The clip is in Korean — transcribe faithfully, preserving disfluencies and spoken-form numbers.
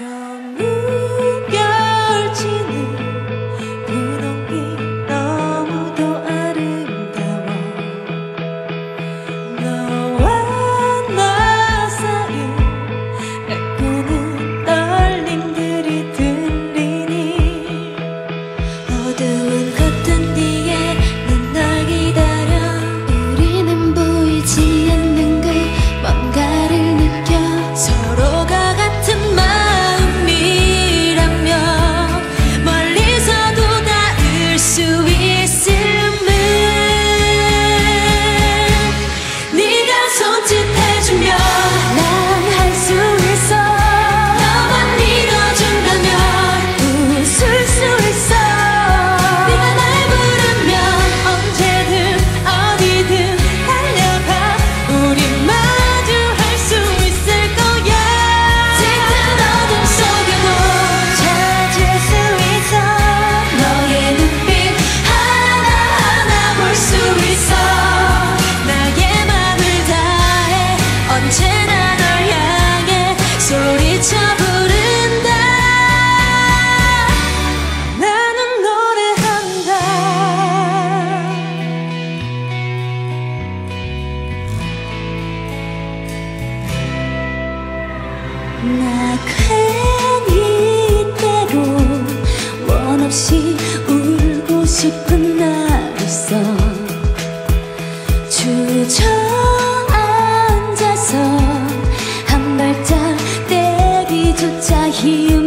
저 무결지는 분홍빛 너무도 아름다워. 너와 나 사이 가꾸는 떨림들이 들리니 어두운 커튼 뒤에 난 널 기다려. 우리는 보이지 않는 그 뭔가를 느껴. 서로가 같은 마음이라면 멀리서도 닿을 수 있음을. 네가 손짓해주면 난 할 수 있어. 너만 믿어준다면 웃을 수 있어. 네가 날 부르면 언제든 어디든 달려가. 우리 마주할 수 있을 거야. 짙은 어둠 속에도 찾을 수 있어. 너의 눈빛 하나하나 볼 수 있어. 나의 맘을 다해 언제나 널 향해 소리쳐 부른다. 나는 노래한다. 나 괜히 때로 원 없이 울고 싶은 날 있어. 주저앉아서 한 발짝 떼기조차 힘